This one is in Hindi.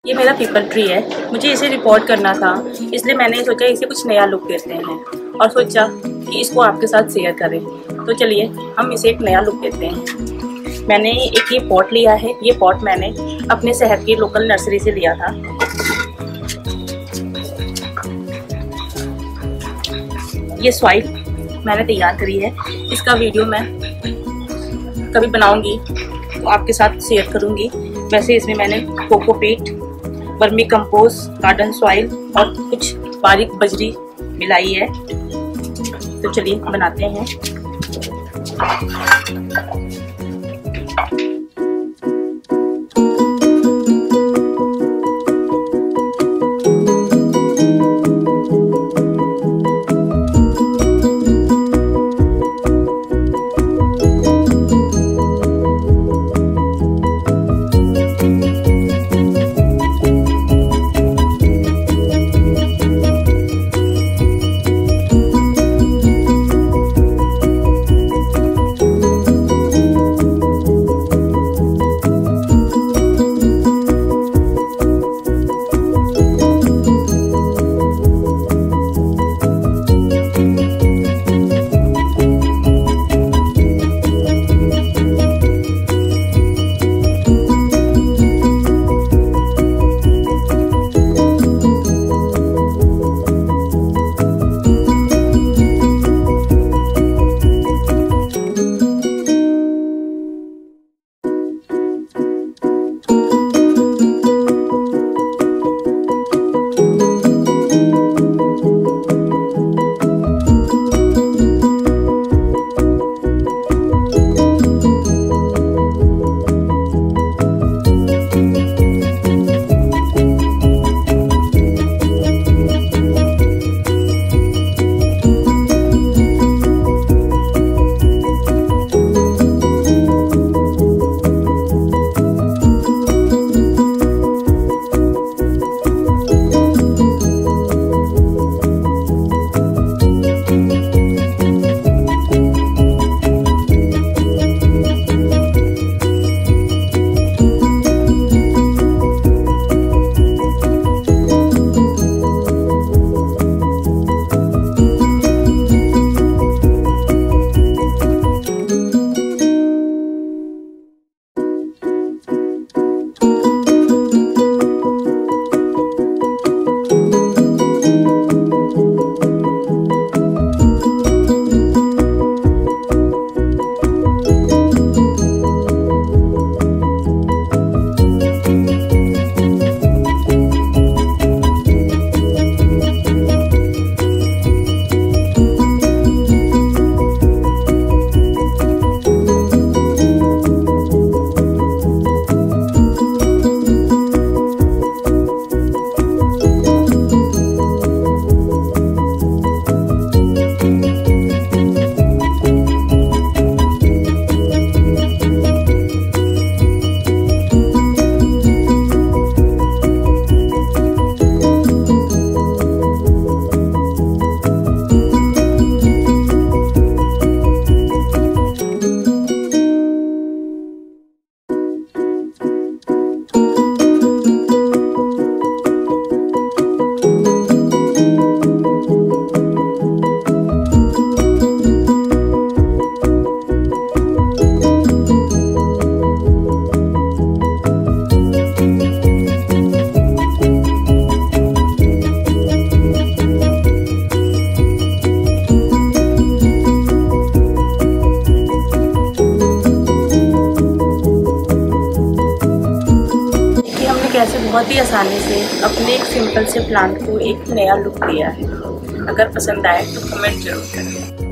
ये मेरा पीपल ट्री है। मुझे इसे रिपोर्ट करना था, इसलिए मैंने सोचा इसे कुछ नया लुक देते हैं और सोचा कि इसको आपके साथ शेयर करें। तो चलिए हम इसे एक नया लुक देते हैं। मैंने एक ये पॉट लिया है। ये पॉट मैंने अपने शहर की लोकल नर्सरी से लिया था। ये सॉइल मैंने तैयार करी है। इसका वीडियो मैं कभी बनाऊंगी तो आपके साथ शेयर करूंगी। वैसे इसमें मैंने cocopeat, vermicompost, garden soil और कुछ बारीक बजरी मिलाई है। तो चलिए बनाते हैं। कैसे बहुत ही आसानी से अपने एक सिंपल से प्लांट को एक नया लुक दिया है। अगर पसंद आए तो कमेंट जरूर करें।